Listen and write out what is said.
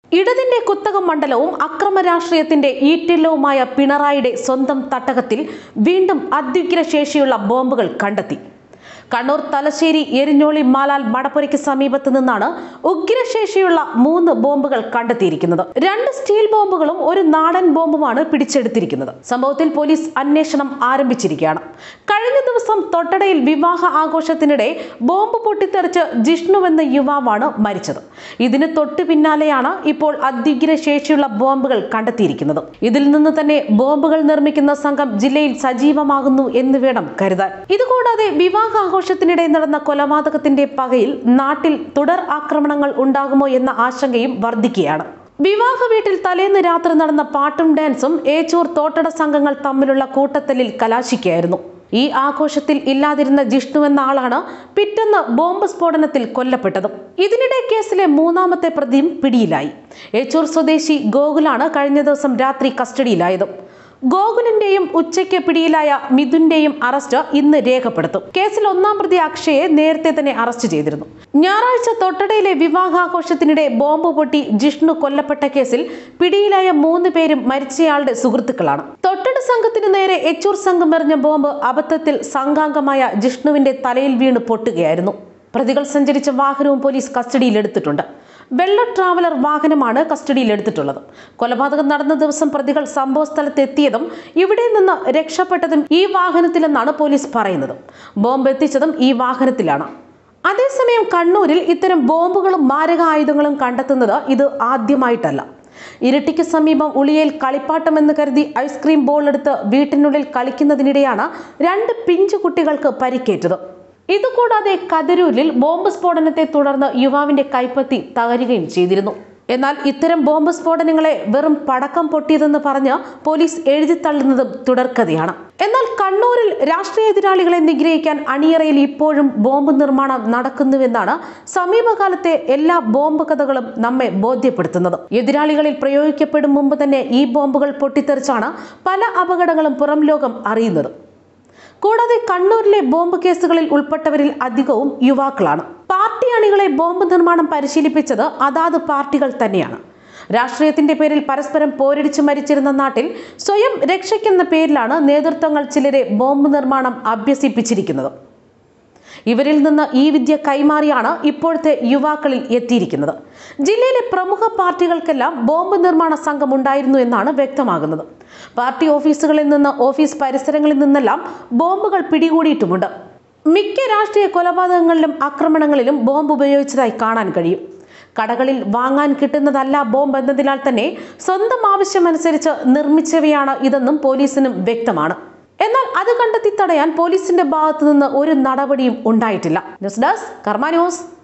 ഇടതിന്റെ കുത്തക മണ്ഡലവും അക്രമ രാഷ്ട്രീയത്തിന്റെ ഈറ്റില്ലവുമായ പിണറായിയുടെ സ്വന്തം തട്ടകത്തിൽ വീണ്ടും അത്യുഗ്ര ശേഷിയുള്ള ബോംബുകൾ കണ്ടെത്തി. കണ്ണൂർ തലശ്ശേരി എരിഞ്ഞോളി മാലാൽ മടപ്പുരയ്ക്ക് സമീപത്ത് നിന്നാണ് ഉഗ്രശേഷിയുള്ള 3 ബോംബുകൾ കണ്ടെത്തിയിരിക്കുന്നത്. 2 സ്റ്റീൽ ബോംബുകളും ഒരു നാടൻ ബോംബുമാണ് പിടിച്ചെടുത്തിരിക്കുന്നത്. സംഭവത്തിൽ പോലീസ് അന്വേഷണം ആരംഭിച്ചിരിക്കുകയാണ്. കഴിഞ്ഞ ദിവസം തൊട്ടടയിൽ വിവാഹ ആഘോഷത്തിനിടെ ബോംബ് പൊട്ടിത്തെറിച്ച് ജിഷ്ണു എന്ന യുവാവാണ് മരിച്ചത്. ഇതിന് തൊട്ടു പിന്നാലെയാണ് ഇപ്പോൾ അത്യുഗ്ര ശേഷിയുള്ള ബോംബുകൾ കണ്ടെത്തിയിരിക്കുന്നത്. ഇതിൽ നിന്ന് തന്നെ ബോംബുകൾ നിർമ്മിക്കുന്ന സംഘം ജില്ലയിൽ സജീവമാകുന്നു എന്ന് വേണം കരുതാൻ. ഇതുകൂടാതെ വിവാഹാഘോഷത്തിനിടെ നടന്ന കൊലപാതകത്തിന്റെ പകയിൽ നാട്ടിൽ തുടർ ആക്രമണങ്ങൾ ഉണ്ടാകുമോ എന്ന ആശങ്കയും വർദ്ധിക്കുകയാണ്. വിവാഹ വീട്ടിൽ തലേന്ന് രാത്രി നടന്ന പാട്ടും ഡാൻസും ഏച്ചൂർ തോട്ടട സംഘങ്ങൾ തമ്മിലുള്ള കൂട്ടത്തല്ലിൽ കലാശിക്കുകയായിരുന്നു. ഈ ആഘോഷത്തിൽ ഇല്ലാതിരുന്ന ജിഷ്ണു എന്ന ആളാണ് പിറ്റേന്ന് ബോംബ് സ്ഫോടനത്തിൽ കൊല്ലപ്പെട്ടതും. ഇതിനിടെ കേസിലെ 3ാമത്തെ പ്രതിയും പിടിയിലായി. ഏച്ചൂർ സ്വദേശി ഗോകുലാണ് കഴിഞ്ഞ ദിവസം രാത്രി കസ്റ്റഡിയിലായത്. ഗോകുലിന്റെയും ഉച്ചയ്ക്ക് പിടിയിലായ മിഥുന്റെയും അറസ്റ്റ് ഇന്ന് രേഖപ്പെടുത്തും. കേസിൽ 1ാം പ്രതി അക്ഷയെ നേരത്തെ തന്നെ അറസ്റ്റ് ചെയ്തിരുന്നു. ഞായറാഴ്ച തൊട്ടടയിലെ വിവാഹാഘോഷത്തിനിടെ ബോംബ് പൊട്ടി ജിഷ്ണു കൊല്ലപ്പെട്ട കേസിൽ പിടിയിലായ 3 പേരും മരിച്ചയാളുടെ സുഹൃത്തുക്കളാണ്. തൊട്ടട സംഘത്തിന് നേരെ ഏച്ചൂർ സംഘം എറിഞ്ഞ ബോംബ് അബദ്ധത്തിൽ സംഘാംഗമായ ജിഷ്ണുവിന്റെ തലയിൽ വീണ് പൊട്ടുകയായിരുന്നു. പ്രതികൾ സഞ്ചരിച്ച വാഹനവും പോലീസ് കസ്റ്റഡിയിലെടുത്തിട്ടുണ്ട്. വെള്ള ട്രാവലർ വാഹനമാണ് കസ്റ്റഡിയിലെടുത്തിട്ടുള്ളത്. കൊലപാതകം നടന്ന ദിവസം പ്രതികൾ സംഭവ സ്ഥലത്ത് എത്തിയതും ഇവിടെ നിന്ന് രക്ഷപ്പെട്ടതും ഈ വാഹനത്തിലെന്നാണ് പോലീസ് പറയുന്നത്. ബോംബ് എത്തിച്ചതും ഈ വാഹനത്തിലാണ്. അതേസമയം കണ്ണൂരിൽ ഇത്തരം ബോംബുകളും മാരകായുധങ്ങളും കണ്ടെത്തുന്നത് ഇത് ആദ്യമായിട്ടല്ല. ഇരിട്ടിക്ക് സമീപം ഉളിയയിൽ കളിപ്പാട്ടമെന്ന് കരുതി ഐസ്ക്രീം ബോൾ എടുത്ത് വീട്ടിനുള്ളിൽ കളിക്കുന്നതിനിടെയാണ് 2 പിഞ്ചു കുട്ടികൾക്ക് പരിക്കേറ്റത്. ഇതുകൂടാതെ കതിരൂരിൽ ബോംബ് സ്ഫോടനത്തെ തുടർന്ന് യുവാവിന്റെ കൈപ്പത്തി തകരുകയും ചെയ്തിരുന്നു. എന്നാൽ ഇത്തരം ബോംബ് സ്ഫോടനങ്ങളെ വെറും പടക്കം പൊട്ടിയതെന്ന് പറഞ്ഞ് പോലീസ് എഴുതിത്തള്ളുന്നതും തുടർക്കഥയാണ്. എന്നാൽ കണ്ണൂരിൽ രാഷ്ട്രീയ എതിരാളികളെ നിഗ്രഹിക്കാൻ അണിയറയിൽ ഇപ്പോഴും ബോംബ് നിർമ്മാണം നടക്കുന്നുവെന്നാണ് സമീപകാലത്തെ എല്ലാ ബോംബ് കഥകളും നമ്മെ ബോധ്യപ്പെടുത്തുന്നത്. എതിരാളികളിൽ പ്രയോഗിക്കപ്പെടും മുമ്പ് തന്നെ ഈ ബോംബുകൾ പൊട്ടിത്തെറിച്ചാണ് പല അപകടങ്ങളും പുറം ലോകം അറിയുന്നത്. കൂടാതെ കണ്ണൂരിലെ ബോംബ് കേസുകളിൽ ഉൾപ്പെട്ടവരിൽ അധികവും യുവാക്കളാണ്. പാർട്ടി അണികളെ ബോംബ് നിർമ്മാണം പരിശീലിപ്പിച്ചത് അതാത് പാർട്ടികൾ തന്നെയാണ്. രാഷ്ട്രീയത്തിന്റെ പേരിൽ പരസ്പരം പോരടിച്ചു മരിച്ചിരുന്ന നാട്ടിൽ സ്വയം രക്ഷയ്ക്കെന്ന പേരിലാണ് നേതൃത്വങ്ങൾ ചിലരെ ബോംബ് നിർമ്മാണം അഭ്യസിപ്പിച്ചിരിക്കുന്നത്. ഇവരിൽ നിന്ന് ഈ വിദ്യ കൈമാറിയാണ് ഇപ്പോഴത്തെ യുവാക്കളിൽ എത്തിയിരിക്കുന്നത്. ജില്ലയിലെ പ്രമുഖ പാർട്ടികൾക്കെല്ലാം ബോംബ് നിർമ്മാണ സംഘം ഉണ്ടായിരുന്നു എന്നാണ് വ്യക്തമാകുന്നത്. പാർട്ടി ഓഫീസുകളിൽ നിന്ന്, ഓഫീസ് പരിസരങ്ങളിൽ നിന്നെല്ലാം ബോംബുകൾ പിടികൂടിയിട്ടുമുണ്ട്. മിക്ക രാഷ്ട്രീയ കൊലപാതകങ്ങളിലും ആക്രമണങ്ങളിലും ബോംബ് ഉപയോഗിച്ചതായി കാണാൻ കഴിയും. കടകളിൽ വാങ്ങാൻ കിട്ടുന്നതല്ല ബോംബ് എന്നതിനാൽ തന്നെ സ്വന്തം ആവശ്യമനുസരിച്ച് നിർമ്മിച്ചവയാണ് ഇതെന്നും പോലീസിനും വ്യക്തമാണ്. എന്നാൽ അത് കണ്ടെത്തി തടയാൻ പോലീസിന്റെ ഭാഗത്തു നിന്ന് ഒരു നടപടിയും ഉണ്ടായിട്ടില്ല. News desk Karma news.